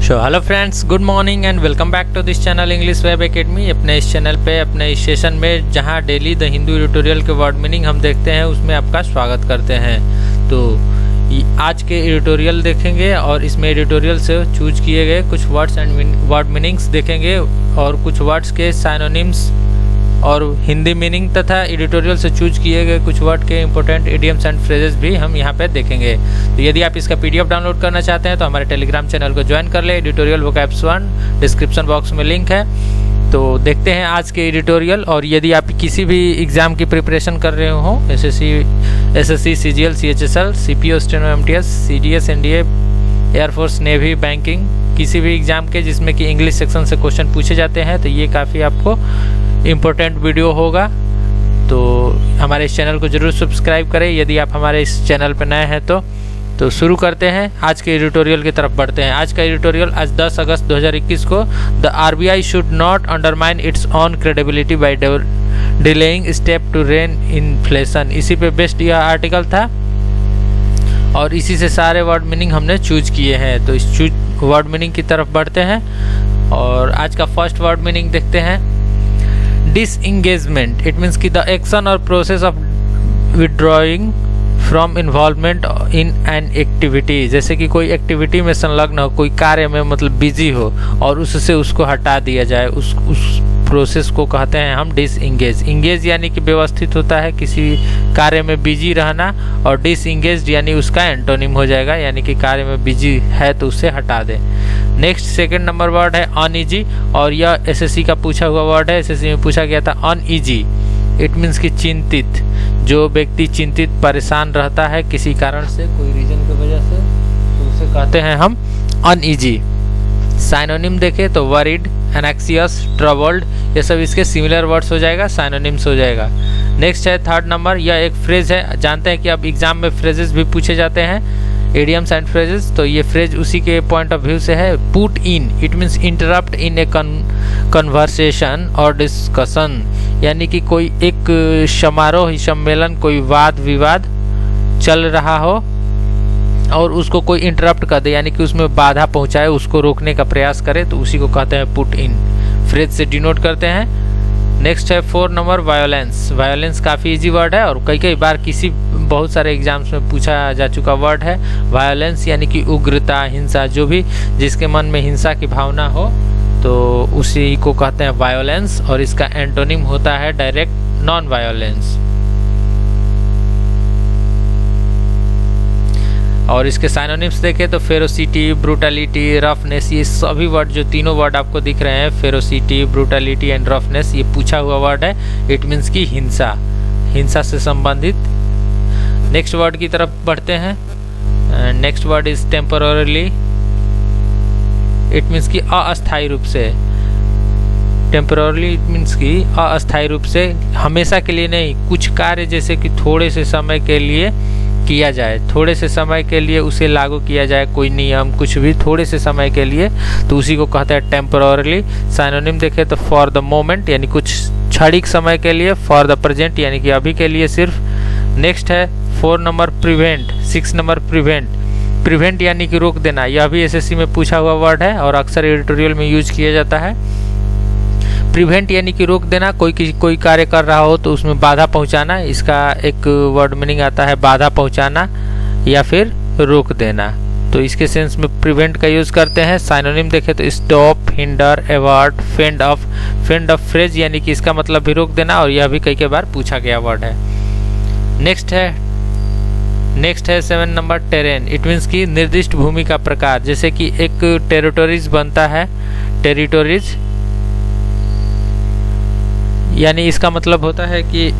Hello friends, good morning and welcome back to this channel English web academy. अपने इस channel पे अपने इस सेशन में जहां डेली द हिंदू एडिटोरियल के वर्ड मीनिंग हम देखते हैं उसमें आपका स्वागत करते हैं। तो आज के एडिटोरियल देखेंगे और इसमें एडिटोरियल से चूज किए गए कुछ वर्ड्स एंड वर्ड मीनिंग्स देखेंगे और कुछ वर्ड्स के साइनोनिम्स और हिंदी मीनिंग तथा एडिटोरियल से चूज किए गए कुछ वर्ड के इंपॉर्टेंट इडियम्स एंड फ्रेजेस भी हम यहाँ पे देखेंगे। तो यदि आप इसका पीडीएफ डाउनलोड करना चाहते हैं तो हमारे टेलीग्राम चैनल को ज्वाइन कर ले। एडिटोरियल वोकैब्स 1 डिस्क्रिप्शन बॉक्स में लिंक है। तो देखते हैं आज के एडिटोरियल। और यदि आप किसी भी एग्जाम की प्रिपरेशन कर रहे हो, SSC, CGL, CHSL, CPO, steno, MTS, CDS, NDA, air force, navy, banking, किसी भी एग्जाम के जिसमें कि इंग्लिश सेक्शन से क्वेश्चन पूछे जाते हैं, तो ये काफ़ी आपको इम्पोर्टेंट वीडियो होगा। तो हमारे इस चैनल को जरूर सब्सक्राइब करें यदि आप हमारे इस चैनल पर नए हैं। तो शुरू करते हैं, आज के एडिटोरियल की तरफ बढ़ते हैं। आज का एडिटोरियल आज 10 अगस्त 2021 को the RBI should not undermine its own credibility by delaying step to rein inflation. इसी पे बेस्ड यह आर्टिकल था और इसी से सारे वर्ड मीनिंग हमने चूज किए हैं। तो इस वर्ड मीनिंग की तरफ बढ़ते हैं और आज का फर्स्ट वर्ड मीनिंग देखते हैं। डिसएंगेजमेंट, इट मीन्स कि द एक्शन और process of withdrawing from involvement in an activity. जैसे कि कोई एक्टिविटी में संलग्न हो, कोई कार्य में मतलब बिजी हो और उससे उसको हटा दिया जाए, उस प्रोसेस को कहते हैं हम डिसएंगेज। इंगेज यानी कि व्यवस्थित होता है किसी कार्य में बिजी रहना, और डिसएंगेज्ड यानी उसका एंटोनिम हो जाएगा, यानी कि कार्य में बिजी है तो उसे हटा दें। नेक्स्ट सेकंड नंबर वर्ड है अनईजी, और यह एसएससी का पूछा हुआ वर्ड है। एसएससी में पूछा गया था अनईजी, इट मीन्स कि चिंतित। जो व्यक्ति चिंतित परेशान रहता है किसी कारण से, कोई रीजन की वजह से, तो उसे कहते हैं हम अनईजी। साइनोनिम देखें तो वरीड, एनेक्सियस, ट्रबल्ड, ये सब इसके सिमिलर वर्ड्स हो जाएगा, साइनोनिम्स हो जाएगा। नेक्स्ट है थर्ड नंबर, यह एक फ्रेज है। जानते हैं कि अब एग्जाम में फ्रेजेस भी पूछे जाते हैं, इडियम्स एंड फ्रेजेस। तो ये फ्रेज उसी के पॉइंट ऑफ व्यू से है। Put in, it means interrupt in a conversation और डिस्कशन, यानी कि कोई एक समारोह, सम्मेलन, कोई वाद विवाद चल रहा हो और उसको कोई इंटरप्ट कर दे, यानी कि उसमें बाधा पहुंचाए, उसको रोकने का प्रयास करे, तो उसी को कहते हैं पुट इन। फ्रेज से डिनोट करते हैं। नेक्स्ट है 4 नंबर वायोलेंस। वायोलेंस काफ़ी इजी वर्ड है और कई बार बहुत सारे एग्जाम्स में पूछा जा चुका वर्ड है। वायोलेंस यानी कि उग्रता, हिंसा, जो भी जिसके मन में हिंसा की भावना हो तो उसी को कहते हैं वायोलेंस, और इसका एंटोनिम होता है डायरेक्ट नॉन वायोलेंस। और इसके साइनोनिम्स देखें तो फेरोसिटी, ब्रूटलिटी, रफनेस, ये सभी वर्ड, जो तीनों वर्ड आपको दिख रहे हैं, फेरोसिटी, ब्रूटलिटी एंड रफनेस, ये पूछा हुआ वर्ड है। इट मीन्स कि हिंसा, हिंसा से संबंधित। नेक्स्ट वर्ड की तरफ बढ़ते हैं। Next word is temporarily, it means कि अस्थायी रूप से। टेम्पररीली इट मीन्स कि अस्थायी रूप से, हमेशा के लिए नहीं। कुछ कार्य जैसे कि थोड़े से समय के लिए किया जाए, थोड़े से समय के लिए उसे लागू किया जाए, कोई नियम, कुछ भी थोड़े से समय के लिए, तो उसी को कहते हैं टेम्पररीली। साइनोनिम देखें तो फॉर द मोमेंट यानी कुछ क्षणिक समय के लिए, फॉर द प्रेजेंट यानी कि अभी के लिए सिर्फ। नेक्स्ट है 4 number prevent. 6 number prevent. Prevent यानी कि रोक देना, यह भी एसएससी में पूछा हुआ वर्ड है और अक्सर एडिटोरियल में यूज किया जाता है। प्रिवेंट यानी कि रोक देना, कोई कार्य कर रहा हो तो उसमें बाधा पहुंचाना, इसका एक वर्ड मीनिंग आता है बाधा पहुंचाना या फिर रोक देना। तो इसके सेंस में प्रिवेंट का यूज करते हैं। साइनोनिम देखें तो stop, hinder, avert, fend off. Fend off phrase यानी कि इसका मतलब भी रोक देना, और यह भी कई बार पूछा गया वर्ड है। नेक्स्ट है 7 नंबर टेरेन। इट मीन्स कि निर्दिष्ट भूमि का प्रकार। जैसे कि एक टेरिटोरीज बनता है, टेरिटोरीज यानी इसका मतलब होता है कि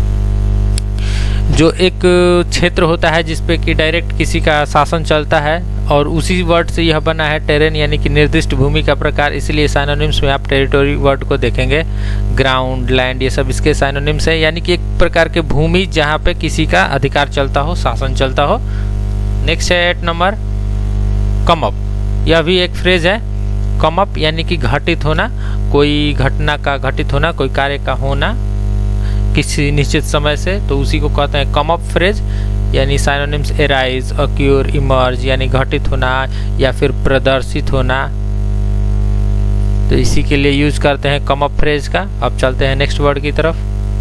जो एक क्षेत्र होता है जिसपे कि डायरेक्ट किसी का शासन चलता है, और उसी वर्ड से यह बना है टेरेन यानी कि निर्दिष्ट भूमि का प्रकार। इसलिए साइनोनिम्स में आप टेरिटोरी वर्ड को देखेंगे, ग्राउंड, लैंड, ये सब इसके साइनोनिम्स है, यानी कि एक प्रकार के भूमि जहाँ पे किसी का अधिकार चलता हो, शासन चलता हो। नेक्स्ट है 8 नंबर कम अप। यह भी एक फ्रेज है। कम अप यानी कि घटित होना, कोई घटना का घटित होना, कोई कार्य का होना किसी निश्चित समय से, तो उसी को कहते हैं कम अप फ्रेज। यानी साइनोनिम्स एराइज, अक्यूर, इमर्ज यानी घटित होना या फिर प्रदर्शित होना, तो इसी के लिए यूज करते हैं कम अप फ्रेज का। अब चलते हैं नेक्स्ट वर्ड की तरफ।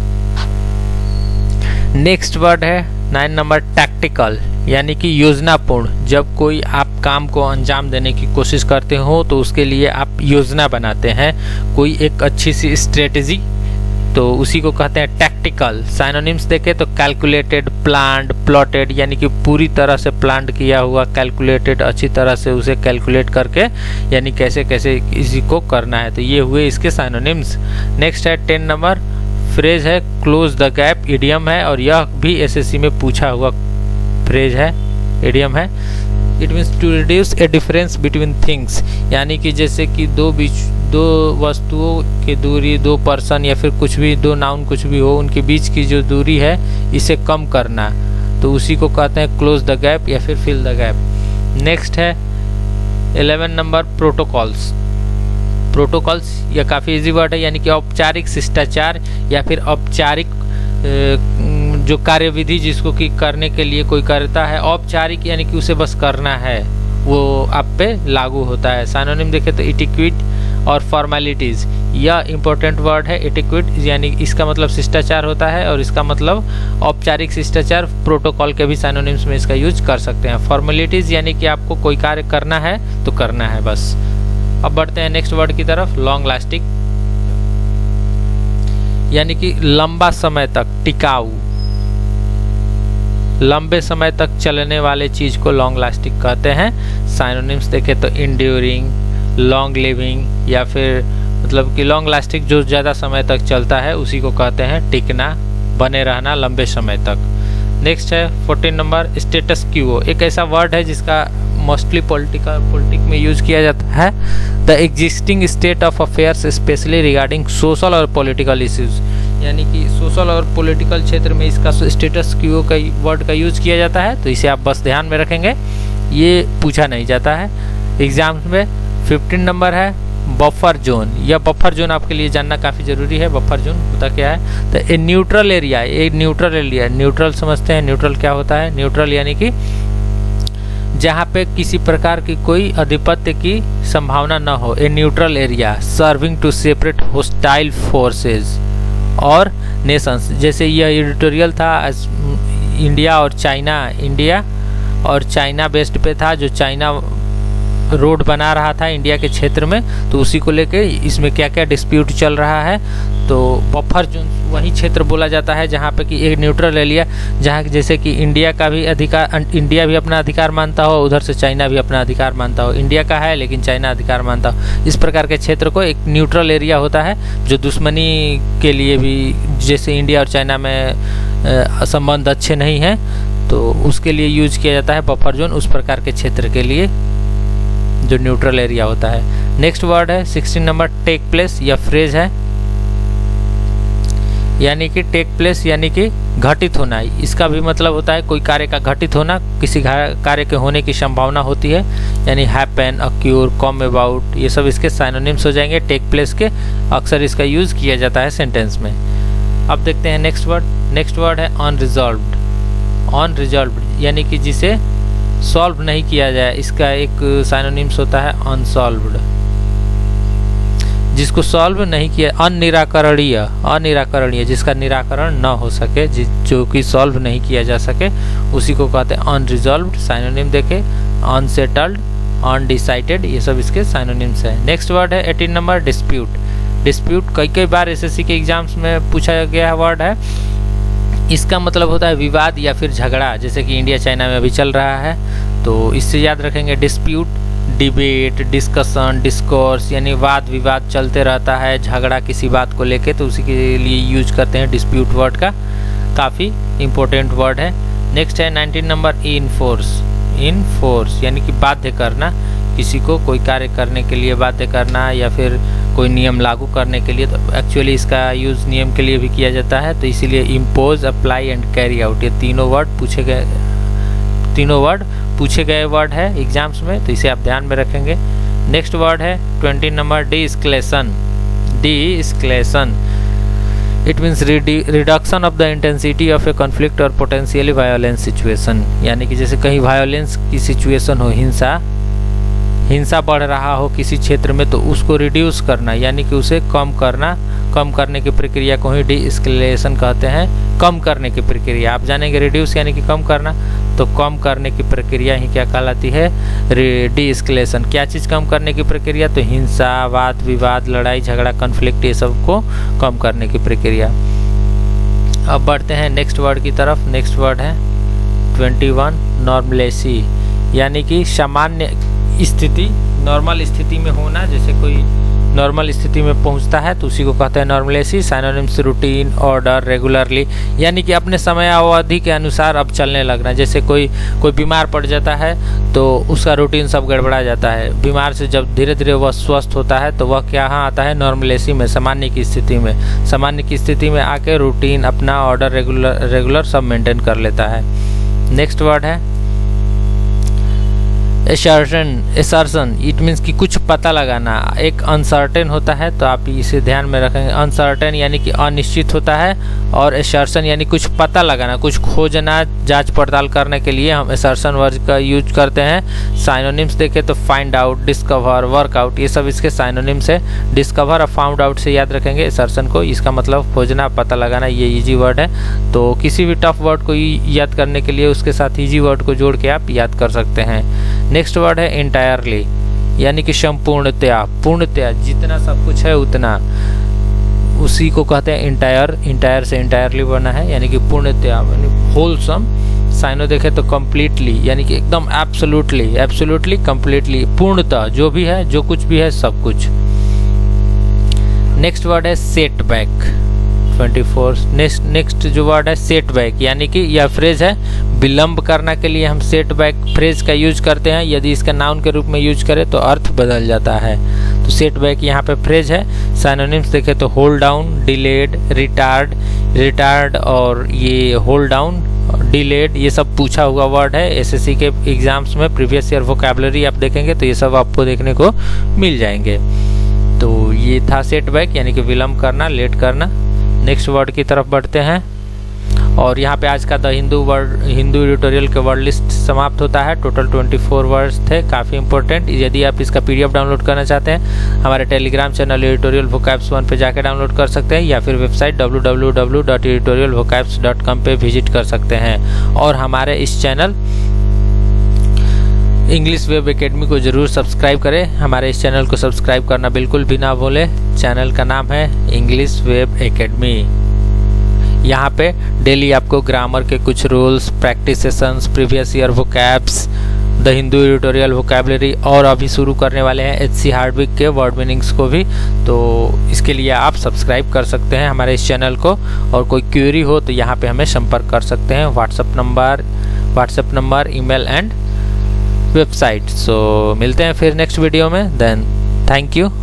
नेक्स्ट वर्ड है 9 नंबर टैक्टिकल, यानी कि योजनापूर्ण। जब कोई आप काम को अंजाम देने की कोशिश करते हो तो उसके लिए आप योजना बनाते हैं, कोई एक अच्छी सी स्ट्रेटजी, तो उसी को कहते हैं टैक्टिकल। साइनोनिम्स देखें तो कैलकुलेटेड, प्लान्ड, प्लॉटेड यानी कि पूरी तरह से प्लान्ड किया हुआ, कैलकुलेटेड अच्छी तरह से उसे कैलकुलेट करके यानी कैसे कैसे इसी को करना है, तो ये हुए इसके साइनोनिम्स। नेक्स्ट है 10 नंबर फ्रेज है क्लोज द गैप, इडियम है और यह भी एसएससी में पूछा हुआ फ्रेज है, इडियम है। It means to reduce a difference between things, यानी कि जैसे कि दो वस्तुओं की दूरी, दो पर्सन या फिर कुछ भी, दो नाउन कुछ भी हो, उनके बीच की जो दूरी है इसे कम करना, तो उसी को कहते हैं क्लोज द गैप या फिर फिल द गैप। नेक्स्ट है 11 नंबर प्रोटोकॉल्स। प्रोटोकॉल्स यह काफ़ी इजी वर्ड है, यानी कि औपचारिक शिष्टाचार या फिर औपचारिक जो कार्यविधि जिसको कि करने के लिए कोई करता है, औपचारिक यानी कि उसे बस करना है, वो आप पे लागू होता है। साइनोनिम देखें तो इटिक्विट और फॉर्मेलिटीज़, यह इंपॉर्टेंट वर्ड है। इटिक्विट यानी इसका मतलब शिष्टाचार होता है और इसका मतलब औपचारिक शिष्टाचार। प्रोटोकॉल के भी साइनोनिम्स में इसका यूज कर सकते हैं। फॉर्मेलिटीज़ यानी कि आपको कोई कार्य करना है तो करना है बस। अब बढ़ते हैं नेक्स्ट वर्ड की तरफ, लॉन्ग लास्टिंग, यानी कि लंबा समय तक, टिकाऊ, लंबे समय तक चलने वाले चीज को लॉन्ग लास्टिंग कहते हैं। साइनोनिम्स देखें तो इंड्यूरिंग, लॉन्ग लिविंग या फिर मतलब कि लॉन्ग लास्टिंग जो ज़्यादा समय तक चलता है उसी को कहते हैं टिकना, बने रहना लंबे समय तक। नेक्स्ट है 14 नंबर स्टेटस क्वो, एक ऐसा वर्ड है जिसका मोस्टली पॉलिटिक में यूज किया जाता है। The existing state of affairs specially regarding social और पॉलिटिकल इश्यूज, यानी कि सोशल और पॉलिटिकल क्षेत्र में इसका स्टेटस क्वो का वर्ड का यूज किया जाता है, तो इसे आप बस ध्यान में रखेंगे, ये पूछा नहीं जाता है एग्जाम्स में। 15 नंबर है बफर जोन, यह बफर जोन आपके लिए जानना काफ़ी ज़रूरी है। बफर जोन होता क्या है, तो ए न्यूट्रल एरिया, एक न्यूट्रल एरिया, न्यूट्रल समझते हैं, न्यूट्रल क्या होता है, न्यूट्रल यानी कि जहाँ पे किसी प्रकार की कोई आधिपत्य की संभावना न हो, a neutral area serving to separate hostile forces और नेशंस। जैसे यह एडिटोरियल था इंडिया और चाइना, इंडिया और चाइना बेस्ड पे था, जो चाइना रोड बना रहा था इंडिया के क्षेत्र में, तो उसी को लेके इसमें क्या क्या डिस्प्यूट चल रहा है, तो बफर जोन वही क्षेत्र बोला जाता है जहाँ पे कि एक न्यूट्रल एरिया, जहाँ जैसे कि इंडिया का भी अधिकार, इंडिया भी अपना अधिकार मानता हो, उधर से चाइना भी अपना अधिकार मानता हो, इंडिया का है लेकिन चाइना अधिकार मानता हो, इस प्रकार के क्षेत्र को एक न्यूट्रल एरिया होता है, जो दुश्मनी के लिए भी, जैसे इंडिया और चाइना में संबंध अच्छे नहीं हैं तो उसके लिए यूज किया जाता है बफर जोन, उस प्रकार के क्षेत्र के लिए जो न्यूट्रल एरिया होता है। नेक्स्ट वर्ड है 16 नंबर टेक प्लेस, यह फ्रेज है, यानी कि टेक प्लेस यानी कि घटित होना, इसका भी मतलब होता है कोई कार्य का घटित होना, किसी कार्य के होने की संभावना होती है, यानी हैपन, अक्यूर, कम अबाउट, ये सब इसके साइनोनिम्स हो जाएंगे टेक प्लेस के। अक्सर इसका यूज किया जाता है सेंटेंस में। अब देखते हैं नेक्स्ट वर्ड। नेक्स्ट वर्ड है अनरिजॉल्व्ड। अनरिजॉल्व्ड यानी कि जिसे सॉल्व नहीं किया जाए, इसका एक साइनोनिम्स होता है अनसॉल्व्ड, जिसको सॉल्व नहीं किया। अनिराकरणीय, अनिराकरणीय जिसका निराकरण न हो सके, जो कि सॉल्व नहीं किया जा सके, उसी को कहते हैं अनरिजॉल्व्ड। साइनोनिम देखे अनसेटल्ड, अनडिसाइडेड, ये सब इसके साइनोनिम्स है। नेक्स्ट वर्ड है 18 नंबर डिस्प्यूट। डिस्प्यूट कई बार एसएससी के एग्जाम्स में पूछा गया वर्ड है। इसका मतलब होता है विवाद या फिर झगड़ा, जैसे कि इंडिया चाइना में अभी चल रहा है, तो इससे याद रखेंगे डिस्प्यूट, डिबेट, डिस्कशन, डिस्कोर्स यानी वाद विवाद चलते रहता है, झगड़ा किसी बात को लेके, तो उसी के लिए यूज करते हैं डिस्प्यूट वर्ड का, काफ़ी इंपॉर्टेंट वर्ड है। नेक्स्ट है 19 नंबर इनफोर्स। इनफोर्स यानी कि बाध्य करना, किसी को कोई कार्य करने के लिए बाध्य करना या फिर कोई नियम लागू करने के लिए, तो एक्चुअली इसका यूज़ नियम के लिए भी किया जाता है, तो इसीलिए impose, apply and carry out, ये तीनों वर्ड पूछे गए वर्ड है एग्जाम्स में, तो इसे आप ध्यान में रखेंगे। नेक्स्ट वर्ड है 20 number deescalation. Deescalation it means reduction of the intensity of a conflict और पोटेंशियली वायोलेंस सिचुएशन, यानी कि जैसे कहीं वायोलेंस की सिचुएशन हो, हिंसा बढ़ रहा हो किसी क्षेत्र में, तो उसको रिड्यूस करना यानी कि उसे कम करना, कम करने की प्रक्रिया को ही डी-एस्केलेशन कहते हैं। कम करने की प्रक्रिया आप जानेंगे, रिड्यूस यानी कि कम करना, तो कम करने की प्रक्रिया ही क्या कहलाती है, डी-एस्केलेशन। क्या चीज़ कम करने की प्रक्रिया, तो हिंसा, वाद विवाद, लड़ाई झगड़ा, कॉन्फ्लिक्ट, ये सब को कम करने की प्रक्रिया। अब बढ़ते हैं नेक्स्ट वर्ड की तरफ। नेक्स्ट वर्ड है 21 नॉर्मलेसी, यानी कि सामान्य स्थिति, नॉर्मल स्थिति में होना। जैसे कोई नॉर्मल स्थिति में पहुंचता है तो उसी को कहते हैं normalcy. Synonyms routine, order, regularly, यानी कि अपने समय अवधि के अनुसार अब चलने लगना। जैसे कोई बीमार पड़ जाता है तो उसका रूटीन सब गड़बड़ा जाता है। बीमार से जब धीरे धीरे वह स्वस्थ होता है तो वह क्या आता है, नॉर्मलेसी में, सामान्य की स्थिति में। सामान्य की स्थिति में आके रूटीन अपना, ऑर्डर, रेगुलर सब मेंटेन कर लेता है। नेक्स्ट वर्ड है एसर्शन, इट मीन्स कि कुछ पता लगाना। एक अनसर्टेन होता है तो आप इसे ध्यान में रखेंगे। अनसर्टेन यानी कि अनिश्चित होता है, और एसर्शन यानी कुछ पता लगाना, कुछ खोजना, जांच पड़ताल करने के लिए हम एसर्शन वर्ड का यूज करते हैं। साइनोनिम्स देखें तो फाइंड आउट, डिस्कवर, वर्कआउट, ये सब इसके साइनोनिम्स है। डिस्कवर और फाउंड आउट से याद रखेंगे एसर्शन को, इसका मतलब खोजना, पता लगाना, ये इजी वर्ड है। तो किसी भी टफ वर्ड को याद करने के लिए उसके साथ इजी वर्ड को जोड़ के आप याद कर सकते हैं। नेक्स्ट वर्ड है एंटायरली, यानी कि संपूर्णतया, पूर्णतया, जितना सब कुछ है उतना, उसी को कहते हैं इंटायर। इंटायर से इंटायरली बना है, यानी कि पूर्णतया, यानी होलसम। साइनो देखे तो कंप्लीटली, यानी कि एकदम एब्सोल्युटली, एब्सोल्युटली, कंप्लीटली, पूर्णतः, जो भी है, जो कुछ भी है, सब कुछ। नेक्स्ट वर्ड है सेटबैक 24। नेक्स्ट जो वर्ड है सेटबैक, यानी कि यह फ्रेज है विलंब करना के लिए हम सेटबैक फ्रेज का यूज करते हैं। यदि इसका नाउन के रूप में यूज करें तो अर्थ बदल जाता है। तो सेटबैक यहाँ पे फ्रेज है। साइनोनिम्स देखें तो होल्ड डाउन, डिलेड, रिटार्ड और ये होल्ड डाउन, डिलेड, ये सब पूछा हुआ वर्ड है। एसएससी के एग्जाम्स में प्रीवियस ईयर वोकैबुलरी आप देखेंगे तो ये सब आपको देखने को मिल जाएंगे। तो ये था सेटबैक, यानी कि विलंब करना, लेट करना। नेक्स्ट वर्ड की तरफ बढ़ते हैं, और यहाँ पे आज का द हिंदू एडिटोरियल के वर्ड लिस्ट समाप्त होता है। टोटल 24 वर्ड्स थे, काफ़ी इंपॉर्टेंट। यदि आप इसका पीडीएफ डाउनलोड करना चाहते हैं, हमारे टेलीग्राम चैनल एडिटोरियल वोकैब्स 1 पे जाकर डाउनलोड कर सकते हैं, या फिर वेबसाइट www.editorialvocabs.com पे विजिट कर सकते हैं। और हमारे इस चैनल इंग्लिश वेब एकेडमी को जरूर सब्सक्राइब करें। हमारे इस चैनल को सब्सक्राइब करना बिल्कुल भी ना भूलें। चैनल का नाम है इंग्लिश वेब एकेडमी। यहाँ पे डेली आपको ग्रामर के कुछ rules, practice sessions, previous year vocabs, the Hindu editorial vocabulary, और अभी शुरू करने वाले हैं एचसी हार्डविक के वर्ड मीनिंग्स को भी। तो इसके लिए आप सब्सक्राइब कर सकते हैं हमारे इस चैनल को, और कोई क्वेरी हो तो यहाँ पे हमें संपर्क कर सकते हैं। WhatsApp number, email and website. So मिलते हैं फिर नेक्स्ट वीडियो में। Then thank you.